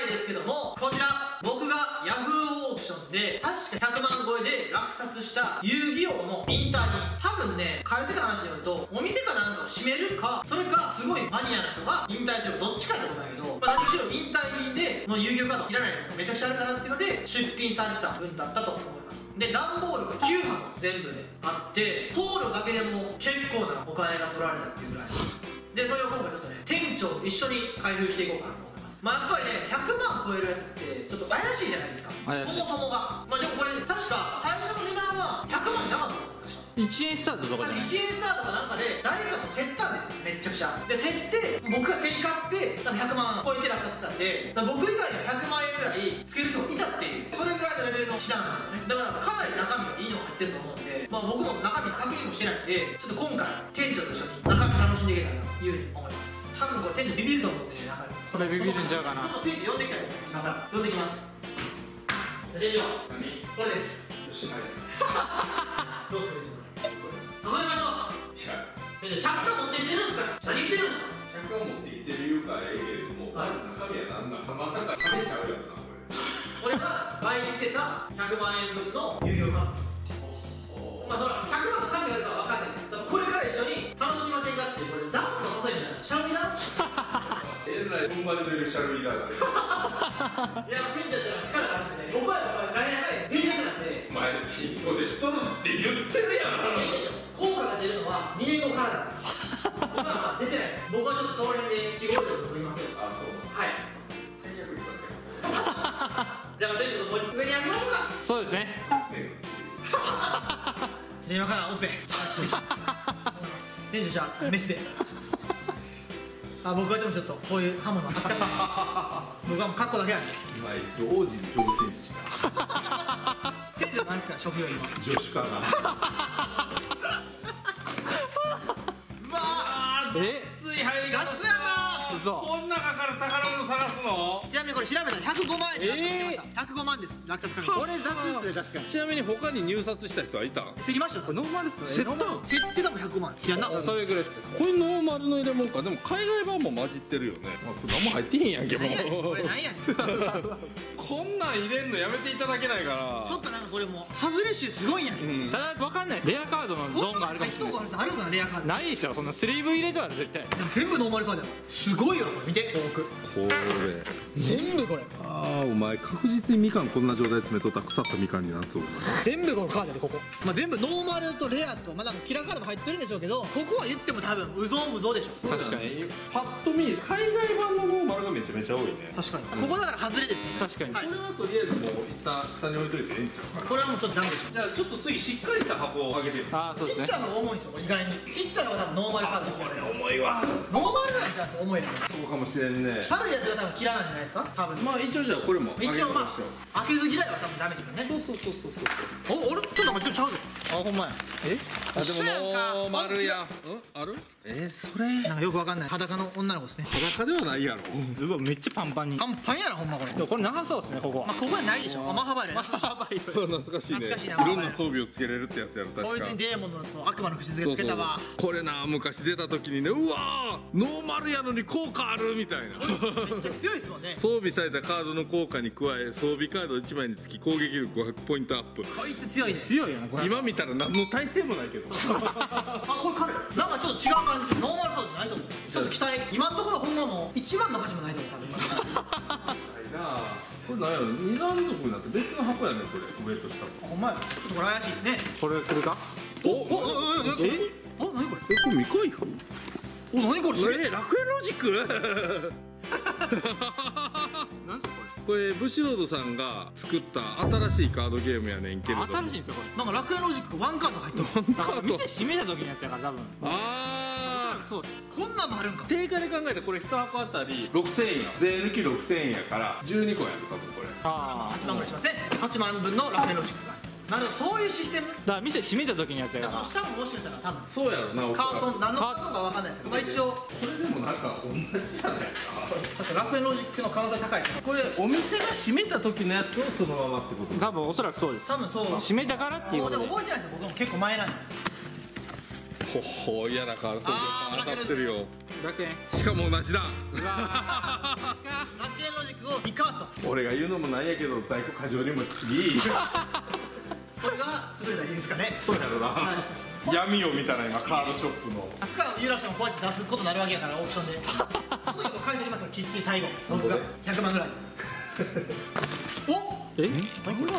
回ですけども、こちら僕がヤフーオークションで確か100万超えで落札した遊戯王の引退品、多分ね書いてた話によるとお店かなんかを閉めるか、それかすごいマニアな人が引退するか、どっちかってことだけど、何しろ引退品での遊戯王カードいらないのめちゃくちゃあるかなっていうので出品されてた分だったと思います。で段ボールが9箱全部であって、送料だけでも結構なお金が取られたっていうぐらいで、それを今回ちょっとね店長と一緒に開封していこうかなと思います。やっぱりね100万超えるやつってちょっと怪しいじゃないですか、そもそもが。でもこれ確か最初の値段は100万なかったのか、確か1円スタートとかじゃない、1円スタートかなんかで誰かと競ったんですよ、めっちゃくちゃ。で競って僕が競り勝って多分100万超えて落札したんで、僕以外には100万円ぐらいつける人がいたっていう、それぐらいのレベルの品なんですよね。だからかなり中身がいいのが入ってると思うんで、僕も中身確認もしてないんで、ちょっと今回店長と一緒に中身楽しんでいけたらなというふうに思います。多分これ店長ビビると思うんで、中身これビビるんちゃうかな。 ちょっと店長呼んできたよ、今から呼んできます。店長これです。よし、はいどうする店長、わかりましょう。店長100万持ってきてるんですか、何言ってるんですか。 100万持ってきてる言うからええけれども、まず中身は何なんか、まさか食べちゃうやろな、 これが前に言ってた100万円分の遊戯王カード。そら100万の価値があるかは分かんないです。だからこれから一緒に楽しみませんかっていう、これダンスの誘いみたいな、シャルミダンえらい踏ん張りのいるシャルミダンス。 いや店長って力があるんでね、僕はやっぱり何やかんや全力なんで。 前の筋トレしとるって言ってるやん。 効果が出るのは2年後からだから今は出てない。僕はちょっとその辺で地方力を取りますよ。 あ、そう。 はい、 最悪いくわけ。 じゃあ店長もう上に上げましょうか。 そうですね。 じゃあ今からオペ店長、じゃあメスで僕はでもちょっとこういう刃物扱って僕はもうカッコだけやんで。 今いつ王子に挑戦した店長なんですか職業今。 助手かな。 え、 つい入り方雑やな。 嘘。 こん中から宝物探すの。 ちなみにこれ調べたら105万円で落札してました。105万です、落札価格。 これ雑ですね、確かに。 ちなみに他に入札した人はいたん？ 競りましたよ。 ノーマルっすね。 設定でも100万いやな。 それぐらいっすよ。これノーマルの入れ物か。でも海外版も混じってるよね。何も入ってへんやんけもこれう。 何やねんこんなん入れんのやめていただけないかな。 ちょっとなんかこれもう外れ集すごいんやけど、 ただ分かんない、レアカードのゾーンがあるかもしれないです。 あるかな、レアカード。 ないでしょ、そんなスリーブ入れとか絶対。 でも全部ノーマルカードやわ。すごいよこれ見て、よくこれ。 全部これ、 ああ、お前確実にみかんこんな状態で詰めとったら腐ったみかんになっそう。 全部このカードやで、ここ、全部ノーマルとレアとなんかキラーカードも入ってるんでしょうけど、ここは言っても多分うぞうむぞうでしょ。 確かに。 パッと見海外版のノーマルがめちゃめちゃ多いね。 確かに、ここだから外れですね。 確かに。 これはとりあえずもう一旦下に置いといてええんちゃうかな。 これはもうちょっとダメでしょ。 じゃあちょっと次しっかりした箱をあげてよ。 ああ、そうですねちっち。ゃいのが重いんですよ、これ意外に。ちっちゃいのが多分ノーマルカードこれ重いわ。 ノーマルなんじゃん、重いの。 そうかもしれんね。 軽いやつが多分キラーなんじゃないですか、多分。 まあ一応じゃあこれもあげてみ一応ましょう。 開けず嫌いは多分ダメですよね。 そうそうそうそうそう。 お、俺ちょっとなんかちょっとちゃうぞ。あ、ほんまや。 え、 あ、 一緒やんかでもノーマルやん。ある？それなんかよくわかんない裸の女の子ですね。 裸ではないやろ。 うわ、めっちゃパンパンに。 パンパンやなほんまこれ。 でもこれ長そうですね、ここは。 ここはないでしょ。マハバイルやな。 懐かしいね。 懐かしいないろんな装備をつけれるってやつやろ確か。 こいつにデーモンのと悪魔の口づけつけたわ。 これな、昔出た時にね、うわーノーマルやのに効果あるみたいな。 めっちゃ強いですもんね。 装備されたカードの効果に加え装備カード1枚につき攻撃力500ポイントアップ。 こいつ強いです。 強いよな、これ。 今見たら何の耐性もないけど。 あ、これ軽い。なんかちょっと違う感じです。ノーマルカードじゃないと思う。ちょっと期待。今のところほんまもう1万の価値もないと思う多分。 ないなあ。これ何やろ、二段底になって別の箱やねこれ、上と下と。 ほんまや。ちょっとこれ怪しいですね。 これ来るか。 お、何これ。 これ未開封？ お、何これ。すげえ。 楽園ロジック？ 何すかこれ。 これブシロードさんが作った新しいカードゲームやねんけれども。 新しいんですよ、これ。 なんか楽園ロジックワンカード入ってる。 だから店閉めた時のやつやから、多分。 あそうです。 こんなんもあるんか。 定価で考えたらこれ1箱あたり6000円や。税抜き6000円やから12個やる多分これ。 ああ。 8万ぐらいしますね。8万分の楽園ロジックが。なるほど、そういうシステム。 だから店閉めた時のやつやだか。 からら下ももしかしたら多分そうやろな、おそらくカートン、何のカートンかわかんないですけど、一応これでもなんか同じじゃないか。 確か楽園ロジックの可能性高いですね。 これお店が閉めた時のやつをそのままってこと？ 多分おそらくそうです。 多分そう。 閉めたからっていうもうでことで。 も覚えてないですよ、僕も結構前なんで。 ほほ嫌なカード当たってるよ。 楽園。 しかも同じだ。 うわー。 楽園ロジックを2カート俺が言うのもなんやけど在庫過剰にも次これが潰れた理由ですかね。 そうやろな、闇を見たら今カードショップの扱う有楽町もこうやって出すことになるわけやから、オークションでここにも書いてありますよ、キッティ最後僕が100万ぐらいおえ何これ、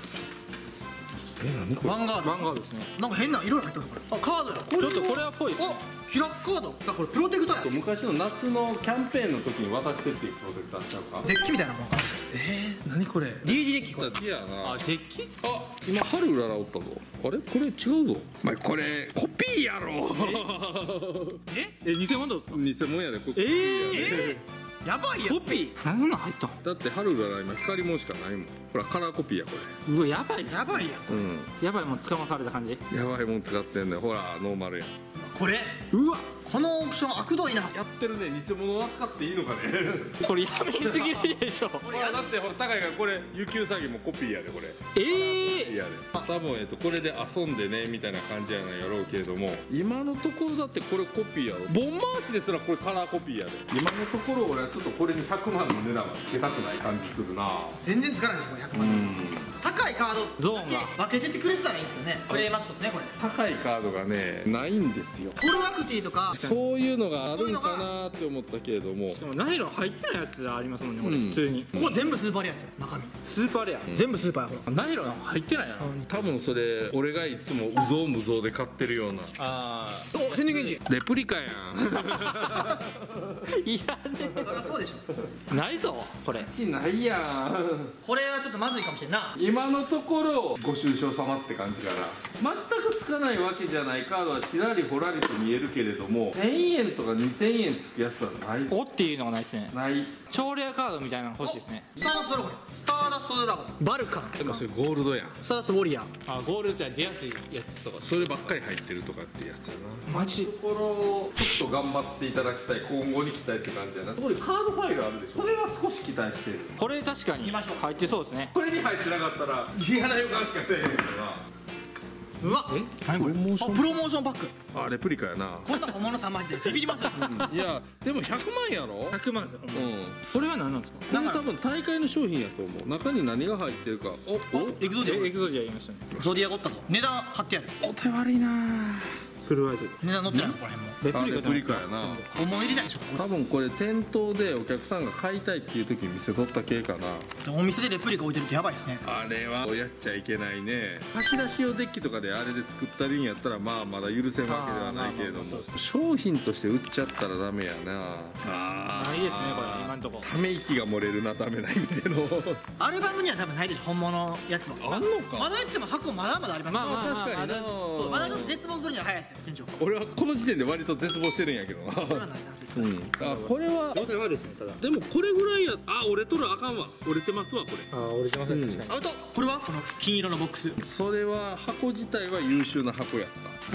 何こヴァンガードバンガードですね。 なんか変な色が入ってるこれ、あカードや、 ちょっとこれはっぽいですね。 おキラッカードだ、これプロテクターや、 昔の夏のキャンペーンの時に渡してっていうプロテクターちゃうか。 デッキみたいなもんか、 何これ DD デッキこれ、 いやなあ、デッキ？ あ、今春うららおったぞ。あれこれ違うぞ。お前これコピーやろえ、偽物ですか？ 偽物やでこれ。 やばいやん、 コピー？何そんなん入ったん？ だって春うらら今光もんしかないもん。ほらカラーコピーやこうわ、やばいっす。 やばいやん、 れ。 やばいもん捕まされた感じ。 やばいもん使ってんだよ。ほらノーマルやん。 これうわ、 このオークション悪どいな、 やってるね。偽物を扱っていいのかねこれやめすぎるでしょ。 ほらだってほら高いからこれ雪うさぎもコピーやでこれ。いやで多分これで遊んでねみたいな感じやなんやろうけれども、今のところだってこれコピーやろ。ボン回しですらこれカラーコピーやで。今のところ俺はちょっとこれに100万の値段はつけたくない感じするな。 全然つかないですこれ100万、高いカードゾーンが分けててくれてたらいいんですけどね、プレイマットですねこれ、 高いカードがねないんですよ。 コルアクティとかそういうのがあるんかなって思ったけれども、 でもナイロン入ってないやつありますもんね、これ普通にここ全部スーパーレアですよ、中身スーパーレア。 全部スーパーやほら、 ナイロン入ってないやろ。 多分それ俺がいつもうぞうむぞうで買ってるようなあお宣伝現地レプリカやんあ、いやねそりゃそうでしょ、 ないぞこれ。 ないやん。 これはちょっとまずいかもしれんな、 今のところご愁傷様って感じかな。全くつかないわけじゃないカードはちらりほらりと見えるけれども、1000円とか2000円つくやつはないぞ。 おっていうのがないですね。 ない。 超レアカードみたいなの欲しいですね。 スターダストドラゴン、スターダストドラゴン、バルカン、 でもそれゴールドやん。 スターダストウォリアー、 あ、ゴールドは出やすいやつとか。 そればっかり入ってるとかってやつやな。 マジ。 ところをちょっと頑張っていただきたい、今後に期待って感じやな。これカードファイルあるでしょ。これは少し期待してる。 これ確かに見ましょう入ってそうですね。 これに入ってなかったら嫌な予感しかせえへんけどうわ何これ、あプロモーションパック、 な。あレプリカやな。 こんな本物3枚でビビりますよいやでも100万やろ。 100万ですよ。 うんこれは何なんですか？ これ多分大会の商品やと思う。中に何が入ってるか。おエクゾディアエクゾディア言いましたね。 ゾディアゴッタと値段貼ってある、 お手悪いな。 フルワイズ。 値段載ってないのここら辺も、 レあレプリカやな。 思い入れないでしょこ多分これ店頭でお客さんが買いたいっていう時に見せとった系かな。 れ、お店でレプリカ置いてるってやばいですね、 あれはやっちゃいけないね。貸し出し用デッキとかであれで作ったりんやったらまあまだ許せんわけではないけれども、商品として売っちゃったらダメやな。あないですねこれ今んとこ。 ため息が漏れるな、ダメな意味でのアルバムには多分ないでしょ本物のやつは、 あんのか。 まだ言っても箱まだまだありますよ、 まあまあ確かにな。 まだそうまだちょっと絶望するには早いですよ店長、 俺はこの時点で割と絶望してるんやけどな。 これはないな絶対、 あこれは状態悪いですねただ。 でもこれぐらいや。あ折れとるあかんわ。折れてますわこれ。 ああ、折れてません確かに。 アウト、これはこの金色のボックス、 それは箱自体は優秀な箱やった。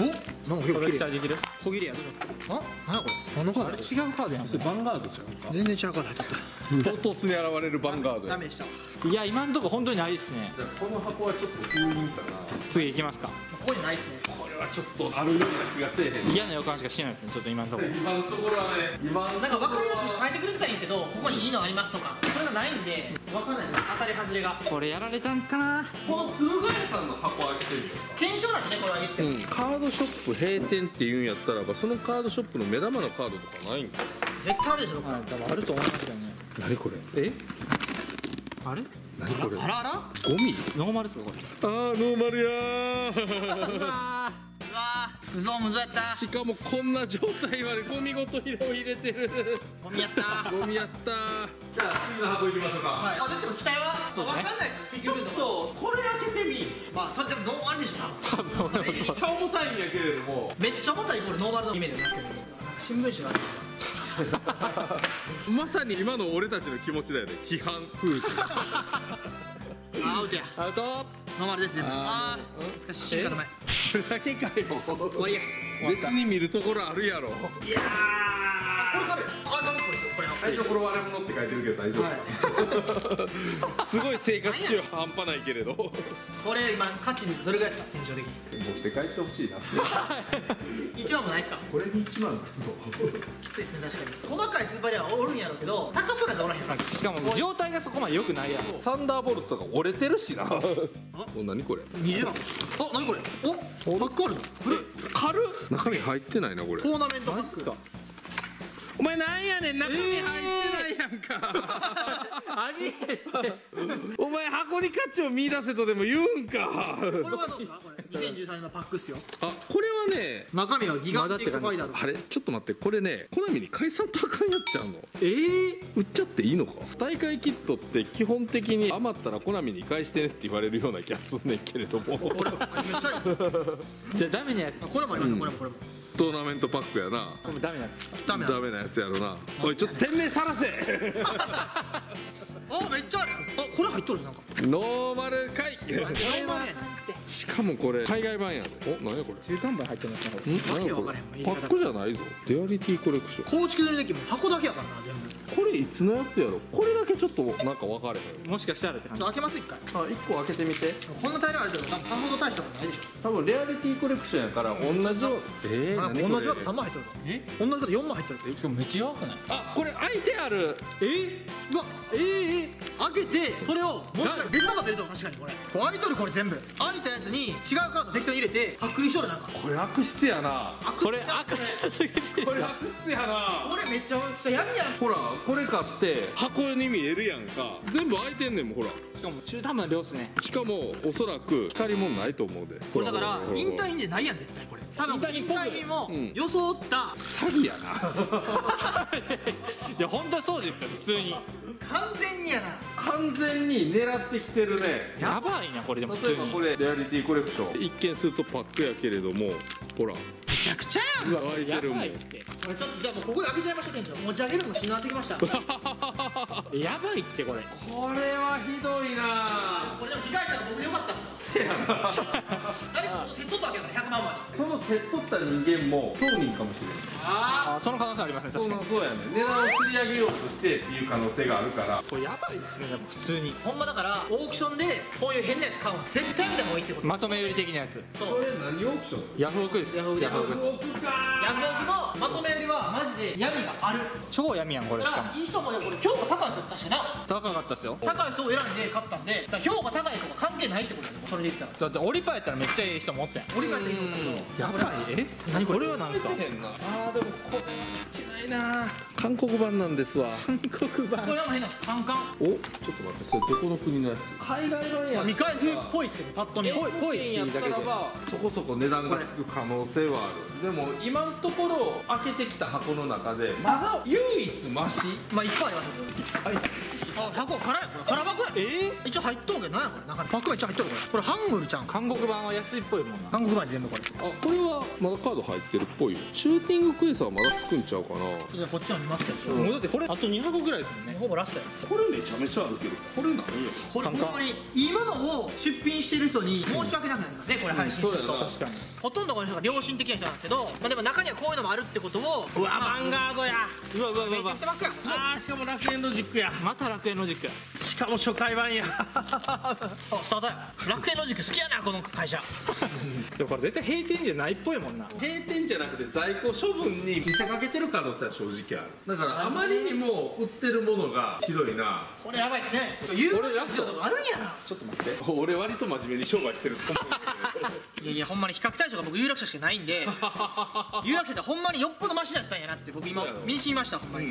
おなんか結構これ綺麗、 期待できる？ 小切れやどうしよう、あ何やこれ、何のカードや違うカードやん。 ヴァンガードちゃうか。 全然違うカード入って唐突に現れるヴァンガードや。 たダメでしたわ、 いや今んとこ本当にないですね。 じゃあこの箱はちょっと封印かな。 次行きますか。 ここにないですね、 これはちょっとあるような気がせえへん。 嫌な予感しかしないですねちょっと今んとこ。 今のところはね、今のところはなんか分かりやすく書いてくれてたらいいんですけど、ここにいいのありますとかそれがないんで分かんないです、当たり外れが、 これやられたんかな。 この駿河屋さんの箱開けてみようか。 検証なんでねこれは言っても、 カードショップ閉店っていうんやったらば、そのカードショップの目玉のカードとかないんか。 絶対あるでしょどっか、 はい、多分あると思いますよね。 何これ。 え？あれ？ 何これ。 あらあら、 ゴミ。 ノーマルですかこれ？ あーノーマルやーうわうわー無造無造やったしかもこんな状態までゴミごと入れてる。 ゴミやったゴミやったー。じゃあ次の箱行きましょうか。 はい、あでも期待はそうですね分かんないです結ちょっ局のところ、 とこれ開けてみ。 まあそれでもノーマルでしょ多分多分俺もそう。 めっちゃ重たいんやけれども、 めっちゃ重たいイコールノーマルのイメージなんですけど、なんか新聞紙があるまさに今の俺たちの気持ちだよね。批判風景。 あアウトや、 アウト。 ノーマルです全部、あーー難しい進化の前それだけかよ。 終わりや、 別に見るところあるやろ。 いやーこれ軽い、あガムっぽいですよこれは、 台所割れ物って書いてるけど大丈夫、 はい、 すごい生活習半端ないけれど。 これ今価値どれぐらいですか店長的に、 って帰ってほしいな 1万もないですか？ これに1万出すのきついですね、確かに。細かいスーパーレアはおるんやろうけど、高そうなやつおらへんから。 しかも状態がそこまで良くないやろ。 サンダーボルトが折れてるしなお、何これ 20万。あ、何これ。お、パックあるの。これ軽っ。中身入ってないなこれ。 トーナメントパック。 お前なんやねん、中身入ってないやんか、 ありえてお前箱に価値を見出せとでも言うんか。 これはどうですか？これ2013年のパックっすよ。 あ、これはね、 中身はギガンティックファイターズ。 あれちょっと待って、これね、コナミに解散とあかんやっちゃうの。売っちゃっていいのか。大会キットって基本的に余ったらコナミに返してねって言われるような気がすんねんけれども、 これめっちゃあります。 じゃあダメなやつ。 これもあります。これもこれも。 トーナメントパックやな。 これダメなやつ。 ダメだ。 ダメなやつやろな。おいちょっと店名さらせあ、めっちゃある。あ、これ入っとるなんか。 ノーマル回これはね。 しかもこれ海外版やで。お、何やこれ。 中間版入ってますね。 何やこれ。パックじゃないぞ。レアリティコレクション。 構築済みデッキも箱だけやからな、全部。 これいつのやつやろ。これだけちょっとなんか分かれへん。 もしかしたらって感じ。 開けます一回。 あ、1個開けてみて。 こんな大量あるけど、多分さほど大したことないでしょ。 多分レアリティコレクションやから同じよう。何これ。 同じ型3万入ってるぞ。同じ型4万入ってる。 しかもめっちゃ弱くない？ あ、これ開いてある。 うわ、開けてそれをもう一回別の型入れたの。確かにこれ開いとる。これ全部開いたやつに違うカード適当に入れて剥離しとる。なんかこれ悪質やな。 これ悪質すぎる。 これ悪質やな。 これめっちゃ闇やん。 ほら、これ買って箱に見えるやんか。全部開いてんねんもん、ほら。 しかも中途半端な量っすね。 しかもおそらく光り物ないと思うで。 これだからインター品じゃないやん、絶対。これ多分インター品も装った詐欺やな。 いや本当そうですよ、普通に完全にやな。 完全に狙ってきてるね。 やばいな。これでも普通に例えばこれレアリティコレクション、一見するとパックやけれども、ほらめちゃくちゃやん。 開いてるもん。 やばいって。 これちょっとじゃあもうここで開けちゃいましょう。店長持ち上げるのもしんどなってきました。 やばいってこれ。 これはひどいな。 これでも被害者が僕でよかったっすよ。誰かセットったわけだから100万まで。 その競っとった人間も当人かもしれない。 あ、その可能性ありますね。確かに。 そうやね。値段を釣り上げようとしてっていう可能性があるから。 これやばいですね。でも普通にほんまだからオークションでこういう変なやつ買うの絶対見た方がいいってこと。 まとめ売り的なやつ。 そうこれ何オークション？ ヤフオクです。 ヤフオクヤフオクです。 奥か。 ヤフオクのまとめ売りはマジで闇がある。 超闇やんこれ。しかもいい人もね、これ評価高い人確かな。 高かったっすよ。 高い人を選んで買ったんで、だから評価高いとか関係ないってことだよ。それで言ったらだって折りパやったらめっちゃいい人もおってん。 折り返っていいんだけど。 やばい。 何これ。 これは何ですか？ 変な。あーでもこれ違いな。韓国版なんですわ。 韓国版これなんか変なカンカン。 お、ちょっと待って、それどこの国のやつ？海外版や。 未開封っぽいっすけどパッと見。 ぽいってやっいうだけでたらばそこそこ値段がつく可能性はある。でも今のところ開けてきた箱の中でまだ唯一マシ。 まあいっぱいありますよ。あ、箱空や。これ空箱や。一応入っとるけどなんやこれ。中にパックめっちゃ入っとる。これハングルちゃん。 韓国版は安いっぽいもんな。 韓国版に全部これ。 あ、これはまだカード入ってるっぽいよ。シューティングクエストはまだつくんちゃうかな。 じゃあこっちも見ますけど。 もうだってこれあと2箱ぐらいですもんね。 ほぼラストや。 これめちゃめちゃあるけど、これ何や。 これほんまにいいものを出品してる人に申し訳なくなりますね。これ配信すると。 確かに。 ほとんどこの人が良心的な人なんですけど、まあでも中にはこういうのもあるってことを。 うわ、ヴァンガードや。うわうわうわうわ。 めっちゃバックや。 あー、しかも楽園ロジックや。また楽園ロジック。しかも初回版や。 あ、スタートや。楽園ロジック好きやなこの会社。 でもこれ絶対閉店じゃないっぽいもんな。 閉店じゃなくて在庫処分に見せかけてる可能性は正直ある。だからあまりにも売ってるものがひどいな。 これやばいですね。有料活用とかあるんやな。 ちょっと待って、俺割と真面目に商売してると思う。 いやいや、ほんまに比較対象が僕有楽者しかないんで有楽者ってほんまによっぽどマシだったんやなって僕今身に染みました。ほんまに。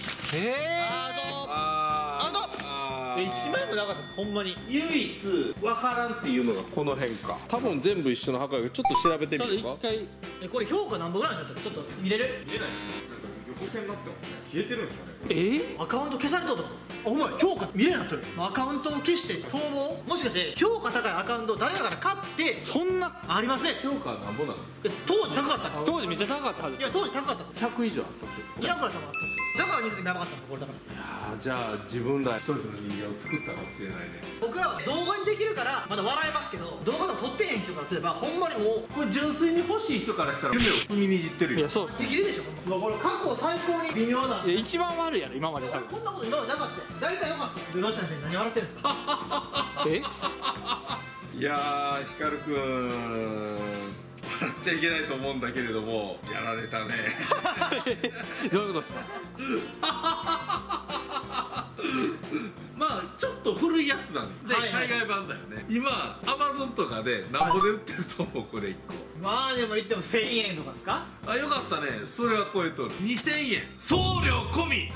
アウト。 1枚もなかったですほんまに。 唯一分からんっていうのがこの辺か。多分全部一緒の墓がちょっと調べてみるか。 一回これ評価何本ぐらいになったかちょっと見れる？ 見えない。横線になってますね。消えてるんですよね。 アカウント消されたと。お前評価見れなっとる。アカウントを消して逃亡。もしかして評価高いアカウントを誰かから買ってそんなありません。 評価はなんぼなんですか。 当時高かったんです。 当時めっちゃ高かったはずです。 いや当時高かったんです。 100以上あったっけ。 200ぐらい多分あったんですよ。だから2000やばかったんですこれだから。 いやー、じゃあ自分ら一人の人間を救ったかもしれないね。 僕らは動画にできるからまだ笑えますけど、動画でも撮ってへん人からすればほんまにもうこれ純粋に欲しい人からしたら夢を踏みにじってるよ。 いやそうっす。 ちぎれでしょほんま。これ過去最高に微妙な。 いや一番悪いやろ今まで多分。 こんなこと今までなかったよ。大体よかった。ルロシャン先生何笑ってるんですか。 え？ いいやー、ヒカルくん笑っちゃいけないと思うんだけれども、やられたね。 どういうことですか？ まあちょっと古いやつなんで、 はいはい海外版だよね。今アマゾンとかで何ぼで売ってると思う、これ1個。 まあでも言っても1000円とかですか？ あ、よかったね、それは超えとる。2000円送料込み。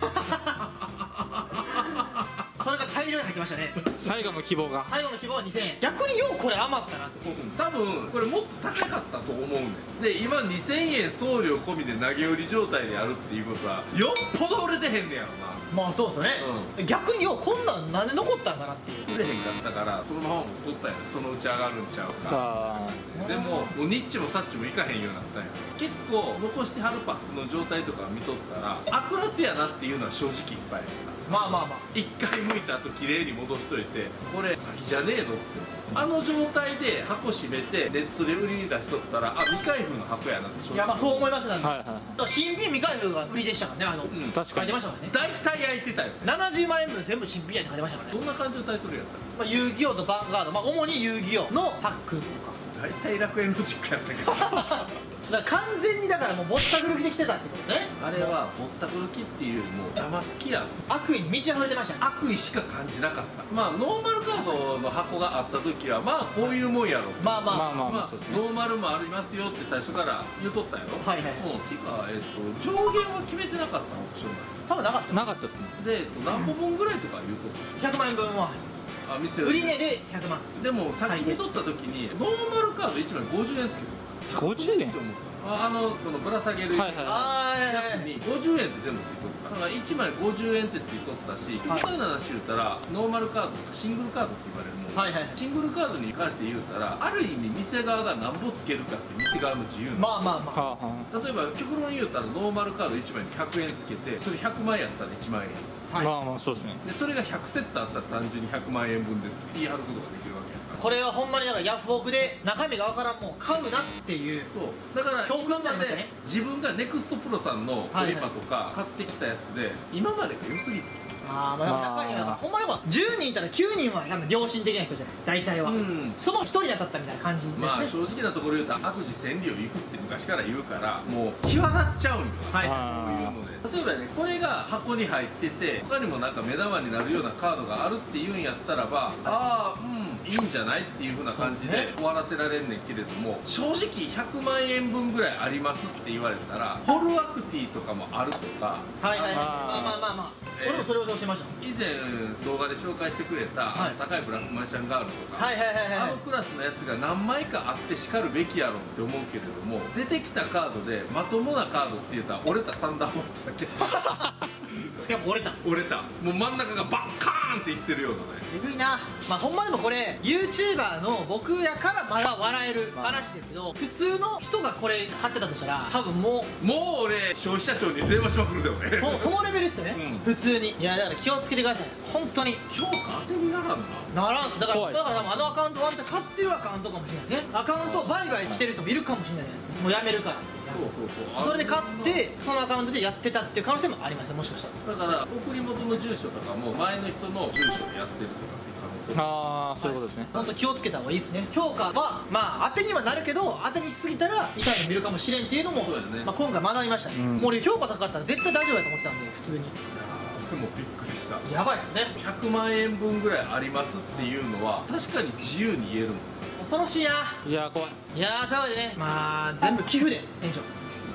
それが大量に入ってましたね。 最後の希望が。 最後の希望は2000円。逆にようこれ余ったなって。 多分これもっと高かったと思うねん。で今2000円送料込みで投げ売り状態でやるっていうことはよっぽど売れてへんねやろな。 まあそうですよね、逆にようこんなんなんで残ったんかなっていう。 売れへんかったからそのまま持っとったやん。そのうち上がるんちゃうか。 あでももうニッチもサッチもいかへんようになったんや。結構残してはるパックの状態とか見とったら悪辣やなっていうのは正直いっぱいあるな。 まあまあまあ一回剥いた後綺麗に戻しといて、これ詐欺じゃねえのって。あの状態で箱閉めてネットで売りに出しとったら、あ、未開封の箱やなって正直。 いやまあそう思いますなんで、 はいは新品未開封が売りでしたからね。 確かに書いてましたからね。 大体焼いてたよ。 70万円分全部新品やって書いてましたからね。 どんな感じのタイトルやったの？ まあ、遊戯王とヴァンガード、まあ主に遊戯王のパックとか。 大体楽園ロジックやったけど。 だから完全にだからもうぼったくる気で来てたってことですね。 あれはぼったくる気っていうよりも邪魔好きやん。 悪意に満ち溢れてましたね。 悪意しか感じなかった。まあノーマルカードの箱があった時はまあこういうもんやろ。 まあまあまあまあまあそうですね。 ノーマルもありますよって最初から言うとったやろ。 はいはい。 もうてか、上限は決めてなかったのオプション多分なかった。 なかったっすね。 で、何本分ぐらいとか言うとった 100万円分はあ、店売り値で100万。 でもさっき見とった時にノーマルカード1枚50円つけてた。 50円って思った。このぶら下げるやはいはいあつに50円って全部ついとった。だから1枚50円ってついとったし、極端な話言うたらノーマルカードとかシングルカードって言われるもん、 はいはい。 シングルカードに関して言うたらある意味店側が何ぼつけるかって店側の自由なの。 まあまあまあ。 はあは例えば極論言うたらノーマルカード1枚に100円つけて、それ100万円やったら1万円あ。 はい。 まあまあそうですね。 でそれが100セットあったら単純に100万円分ですって言い張ることができるわけやから。 これはほんまにだからヤフオクで中身がわからんもん買うなっていう。 そうだから教訓になりましたね。 自分がネクストプロさんのオリパとか買ってきたやつで今までが良すぎて、 ああまあ中にはほんまに10人いたら9人は多分良心的な人じゃない大体は、その1人に当たったみたいな感じですね。 まあ正直なところ言うと悪事千里を行くって昔から言うからもう際立っちゃうんよな、 はいこういうので。例えばね、これが箱に入ってて他にもなんか目玉になるようなカードがあるっていうんやったらば、ああいいんじゃないっていう風な感じで終わらせられんねんけれども、正直100万円分ぐらいありますって言われたらホルアクティとかもあるとか、 はいはいはい。まあまあまあまあ俺もそれを教えました。 以前動画で紹介してくれた、 はい高いブラックマジシャンガールとか、 はいはいはいはい。 あのクラスのやつが何枚かあってしかるべきやろって思うけれども、出てきたカードでまともなカードって言ったら折れたサンダーボルトだけしかも折れた。 折れた、もう真ん中がバッカーンっていってるようなね。 えぐいな。まあほんまでもこれ YouTuber の僕やからまだ笑える話ですけど、普通の人がこれ買ってたとしたら多分もう俺消費者庁に電話しまくるで俺そのレベルですよね、普通に。いやだから気をつけてください本当に。 評価当てにならんな。 ならんす。だから怖い多分あのアカウントワンチャン買ってるアカウントかもしれないですね。アカウントを売買してる人もいるかもしれないですね。もうやめるからそうそうそう、 それで買ってそのアカウントでやってたっていう可能性もありますよ、もしかしたら。 だから送り元の住所とかも前の人の住所でやってるとかっていう可能性も。 ああそういうことですね。 本当気をつけた方がいいですね。評価はまあ当てにはなるけど当てにしすぎたら痛いの見るかもしれんっていうのもそうやねまあ今回学びましたね、もう俺評価高かったら絶対大丈夫やと思ってたんで普通に。 いやー俺もびっくりした。 やばいっすね。 100万円分ぐらいありますっていうのは確かに自由に言えるもん。 恐ろしいな。 いや怖い。 いやーというわけでね、まあ全部寄付で店長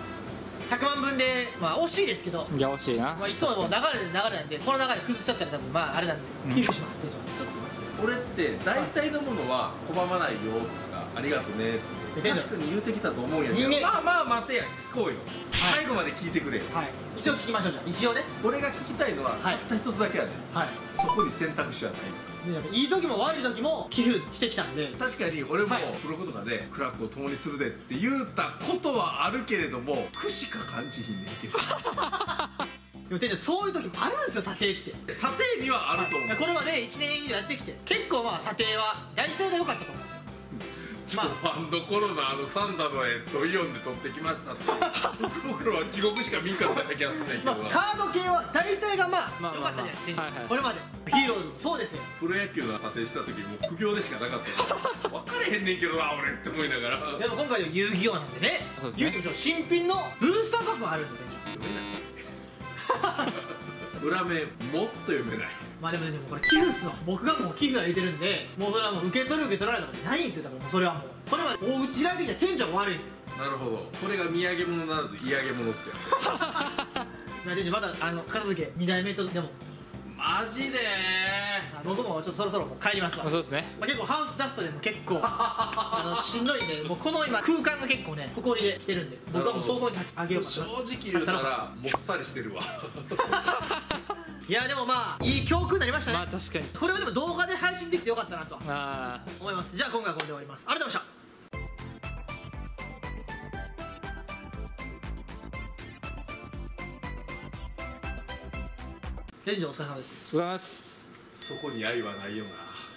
100万分でまあ惜しいですけど、 いや惜しいな。 まあ、いつもの流れなんでこの流れ崩しちゃったら多分まああれなんで寄付します店長。ちょっと俺って大体のものは拒まないよとかありがとねって確かに言うてきたと思うんやけど、 人間まあ待てや聞こうよ、最後まで聞いてくれよ。 はい一応聞きましょう。じゃあ一応ね。 俺が聞きたいのはたった一つだけやねん。 はいそこに選択肢はない。 でやっぱいい時も悪い時も寄付してきたんで。 確かに俺もはいブログとかで苦楽を共にするでって言うたことはあるけれども苦しか感じひんねんけどでも店長そういう時もあるんですよ査定って。 査定にはあると思う、 これまで1年以上やってきて結構まあ査定は大体が良かったと思うんですよ。 まあファンドコロナサンダのイオンで取ってきましたって福袋は地獄しか見んかった気がするんだけどな、 カード系は大体がまあ良かったじゃないですか、これまでヒーローズもそうですよ。 プロ野球の査定した時もう苦行でしかなかったから分かれへんねんけどな俺って思いながら。 でも今回の遊戯王なんでね、言うても新品のブースターパックがあるんですよね。 裏面もっと読めない。 まあでもこれ寄付っすわ。僕がもう寄付が入れてるんで、もうそれはもう受け取る受け取られるとかないんですよ。だからもうそれはもうこれは大内来的には店長が悪いんですよ。 なるほど、これが土産物ならず嫌げ物ってやまあ店長まだ片付け2代目とでもつマジで僕もちょっとそろそろもう帰りますわ。 そうですね。 まあ、結構ハウスダストでも結構しんどいんで、もうこの今空間が結構ね埃で来てるんで、僕はもう早々に立ち上げようかな。 正直言うたらもっさりしてるわいやでもまあいい教訓になりましたね。 まあ確かに。 これはでも動画で配信できてよかったなとはあ思います。じゃあ今回はこれで終わります。ありがとうございました。店長お疲れ様です。 あ、ございます。 そこに愛はないよな。